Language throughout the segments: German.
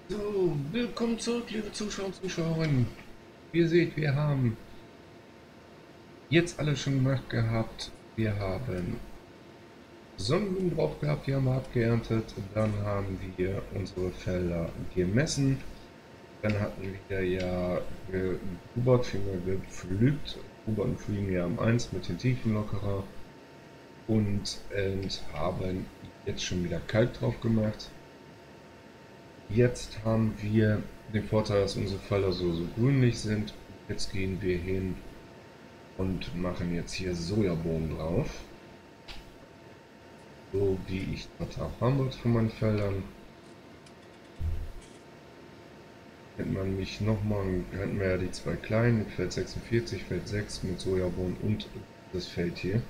So, willkommen zurück, liebe Zuschauer und Zuschauerinnen. Wie ihr seht, wir haben jetzt alles schon gemacht gehabt. Wir haben Sonnenblumen drauf gehabt, die haben wir abgeerntet. Dann haben wir unsere Felder gemessen. Dann hatten wir ja gegrubert, vielmehr gepflügt. Grubert und Pflügen ja am 1 mit den Tiefenlockerer. Und haben jetzt schon wieder Kalk drauf gemacht. Jetzt haben wir den Vorteil, dass unsere Felder so grünlich sind. Jetzt gehen wir hin und machen jetzt hier Sojabohnen drauf. So wie ich das auch haben wollte von meinen Feldern. Hätten wir nämlich nochmal, hätten wir ja die zwei kleinen, Feld 46, Feld 6 mit Sojabohnen und das Feld hier.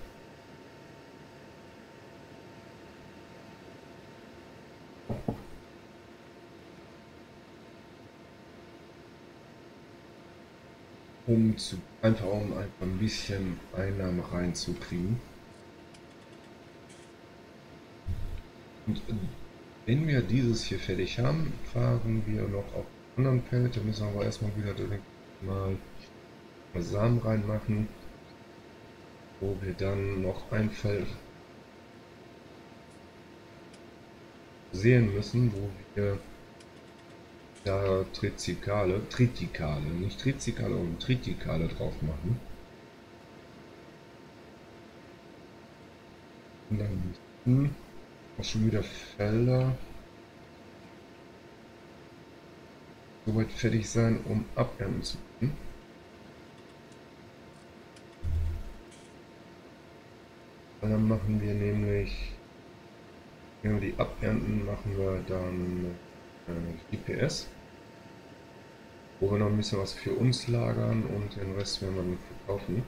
Einfach um einfach ein bisschen Einnahmen reinzukriegen. Und wenn wir dieses hier fertig haben, fahren wir noch auf den anderen Feld. Da müssen wir aber erstmal wieder direkt mal Samen reinmachen, wo wir dann noch ein Feld sehen müssen, wo wir da Tritikale, nicht Trizikale, sondern Tritikale drauf machen. Und dann müssten auch schon wieder Felder soweit fertig sein, um abernten zu können. Und dann machen wir nämlich, wenn wir die abernten, machen wir dann GPS, wo wir noch ein bisschen was für uns lagern und den Rest werden wir dann verkaufen.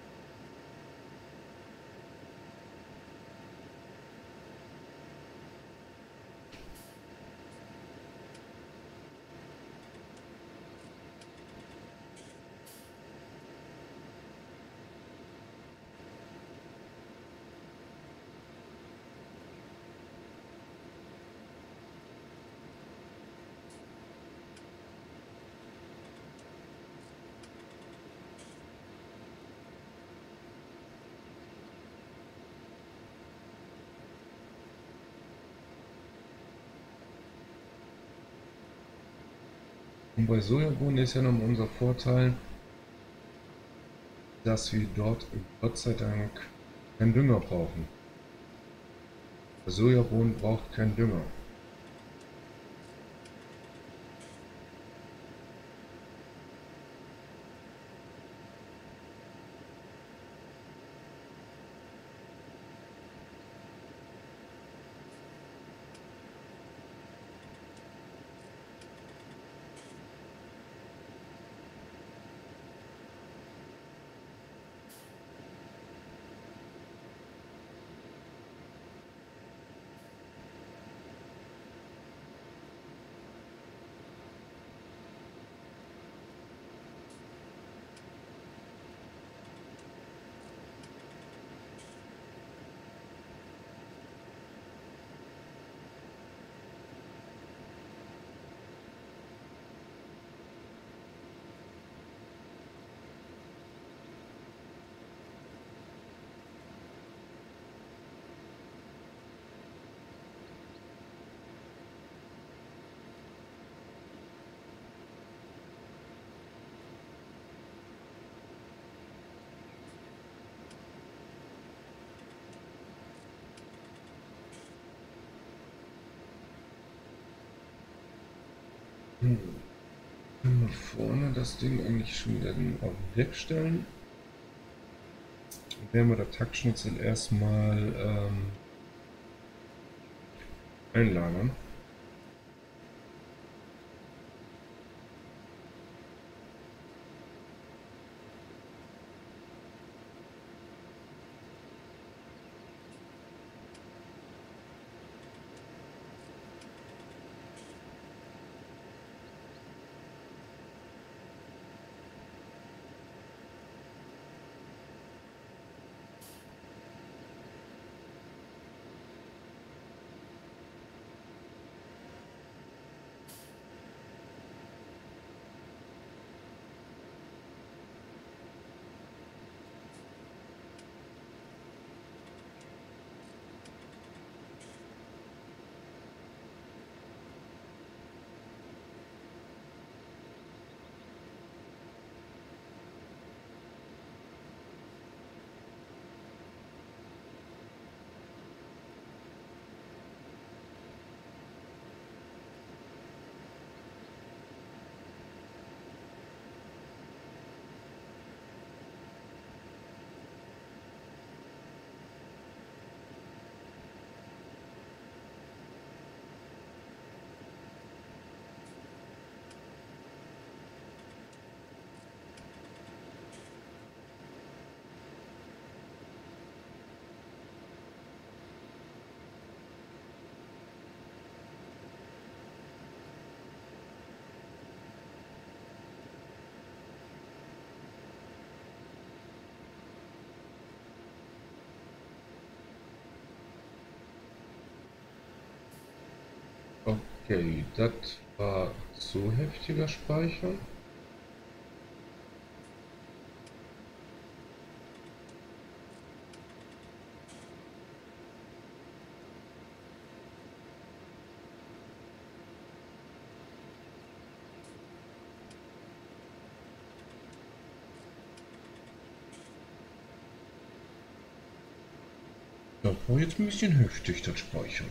Und bei Sojabohnen ist ja noch unser Vorteil, dass wir dort Gott sei Dank keinen Dünger brauchen. Der Sojabohnen braucht keinen Dünger. Können wir vorne das Ding eigentlich schon wieder auf den Deck stellen? Dann werden wir das Taktschnitzel erstmal einlagern. Okay, das war zu heftiger Speicher. Das war jetzt ein bisschen heftig, das Speichern.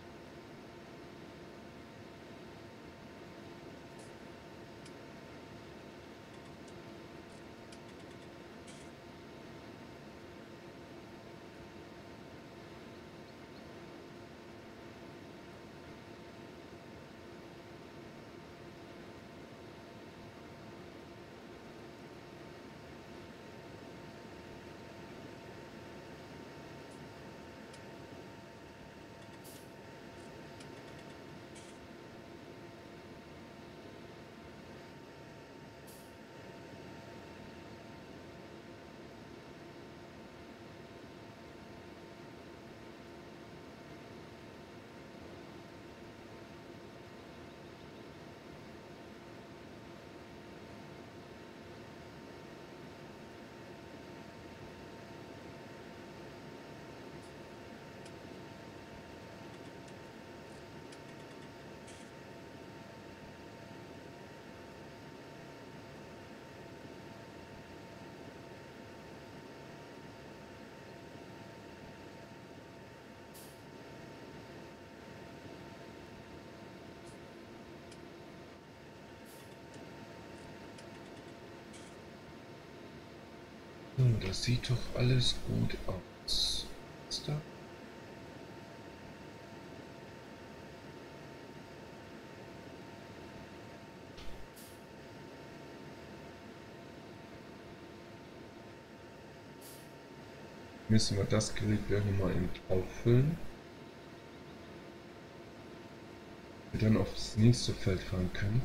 So, das sieht doch alles gut aus. Was da? Müssen wir das Gerät gleich nochmal eben auffüllen. Wir dann aufs nächste Feld fahren können.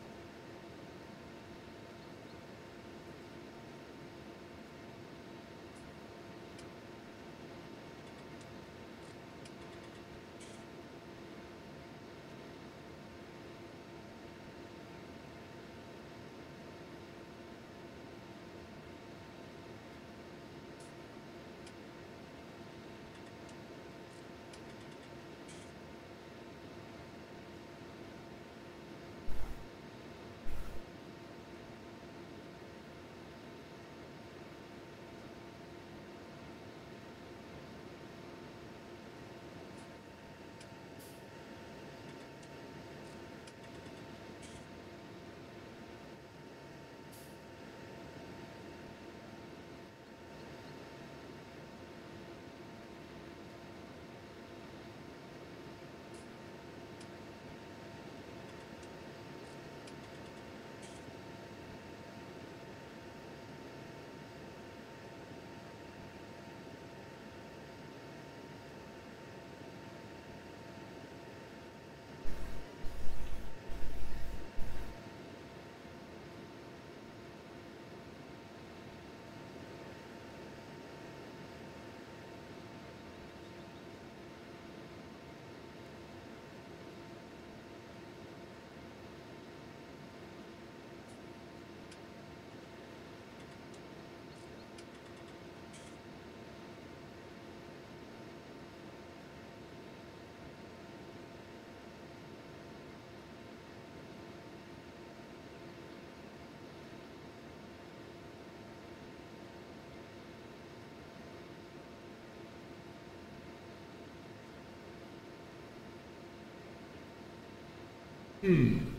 Hm.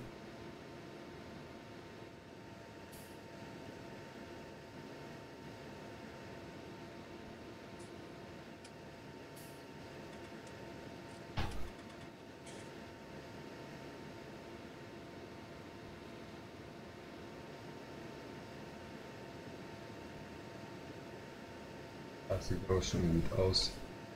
Das sieht auch schon gut aus.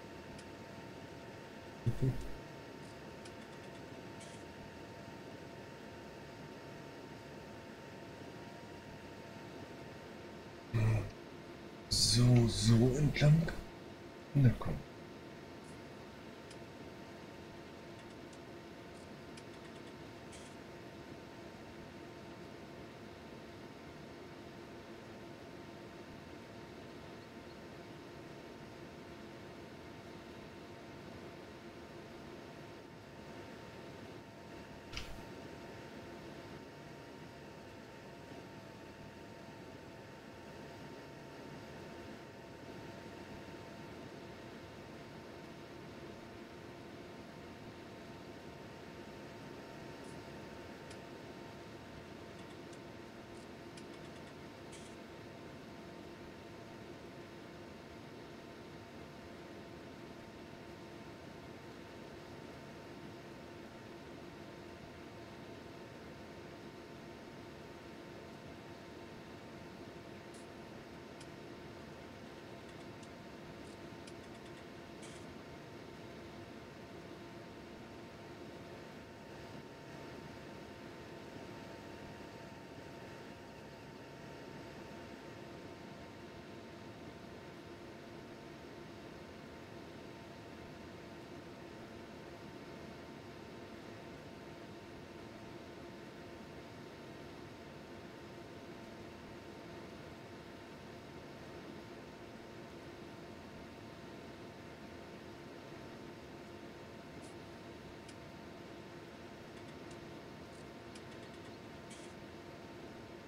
So entlang. Na komm.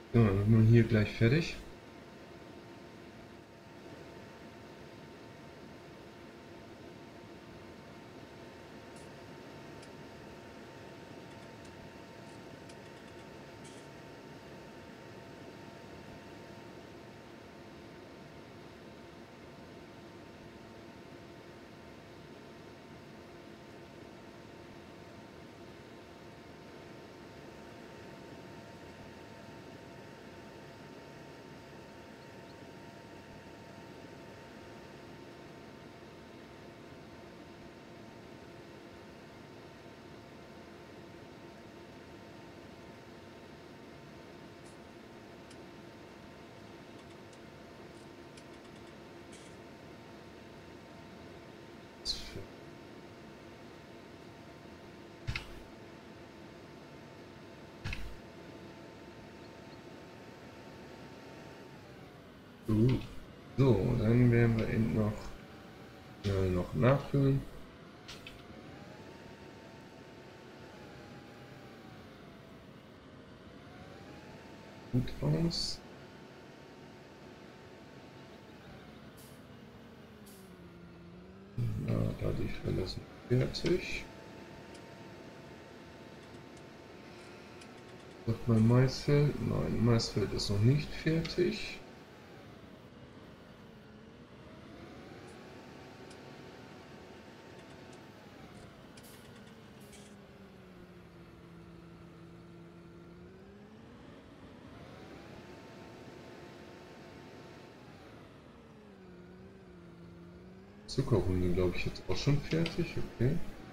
So, dann sind wir hier gleich fertig. So, dann werden wir eben noch nachfüllen. Gut aus. Na, da die Fälle sind fertig. Sagt mein Maisfeld? Nein, Maisfeld ist noch nicht fertig. Zuckerrunde, glaube ich, jetzt auch schon fertig. Okay.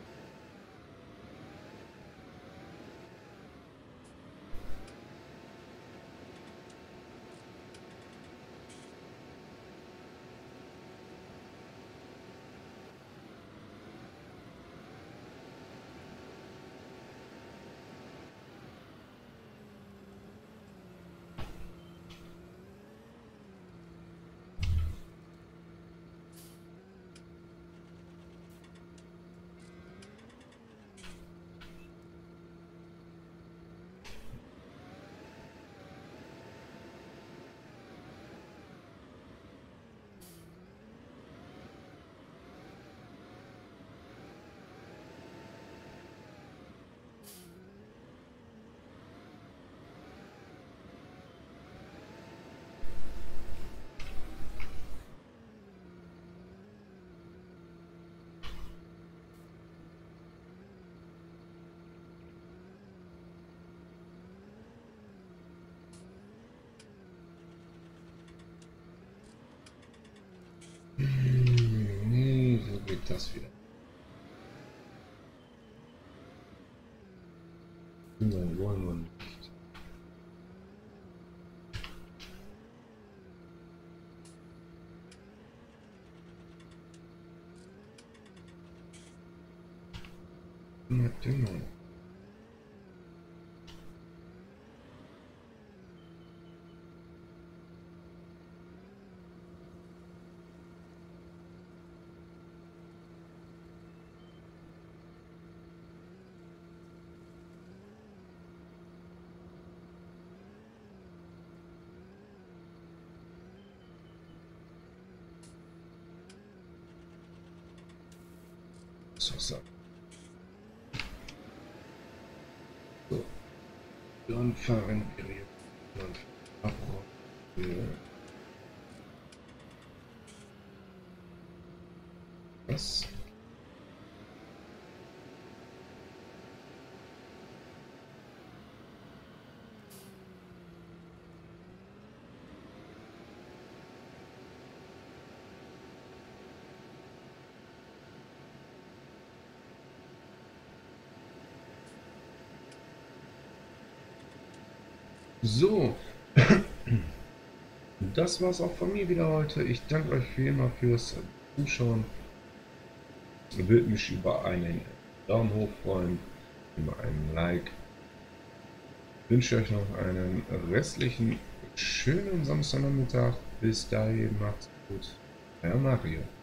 Nee, so geht das wieder. Nein, wollen wir nicht. Na, Dünger. So. So. Dann fahren wir jetzt. Dann abräumen. Was? So, das war's auch von mir wieder heute. Ich danke euch wie immer fürs Zuschauen. Ich würde mich über einen Daumen hoch freuen, über einen Like. Ich wünsche euch noch einen restlichen schönen Samstagnachmittag. Bis dahin, macht's gut. Euer Mario.